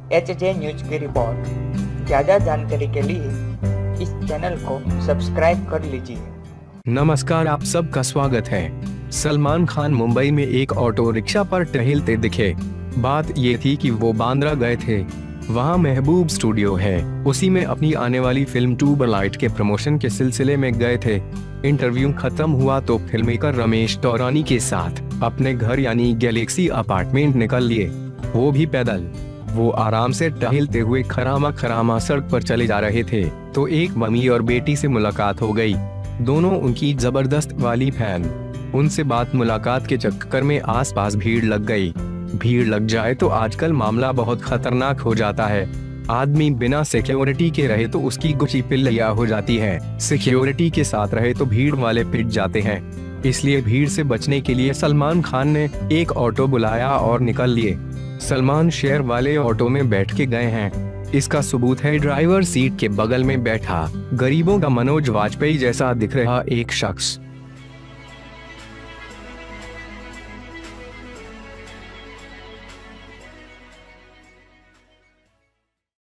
HJ news की report. ज़्यादा जानकारी के लिए इस चैनल को सब्सक्राइब कर लीजिए। नमस्कार, आप सबका स्वागत है। सलमान खान मुंबई में एक ऑटो रिक्शा पर टहलते दिखे। बात ये थी कि वो बांद्रा गए थे। वहाँ महबूब स्टूडियो है, उसी में अपनी आने वाली फिल्म ट्यूबलाइट के प्रमोशन के सिलसिले में गए थे। इंटरव्यू खत्म हुआ तो फिल्ममेकर रमेश तौरानी के साथ अपने घर यानी गैलेक्सी अपार्टमेंट निकल लिए, वो भी पैदल। वो आराम से टहलते हुए खरामा सड़क पर चले जा रहे थे तो एक मम्मी और बेटी से मुलाकात हो गई। दोनों उनकी जबरदस्त वाली फैन। उनसे बात मुलाकात के चक्कर में आसपास भीड़ लग गई। भीड़ लग जाए तो आजकल मामला बहुत खतरनाक हो जाता है। आदमी बिना सिक्योरिटी के रहे तो उसकी गुची पिल्लिया हो जाती है, सिक्योरिटी के साथ रहे तो भीड़ वाले पिट जाते हैं। इसलिए भीड़ से बचने के लिए सलमान खान ने एक ऑटो बुलाया और निकल लिए। सलमान शेयर वाले ऑटो में बैठ के गए हैं। इसका सबूत है ड्राइवर सीट के बगल में बैठा गरीबों का मनोज वाजपेयी जैसा दिख रहा एक शख्स।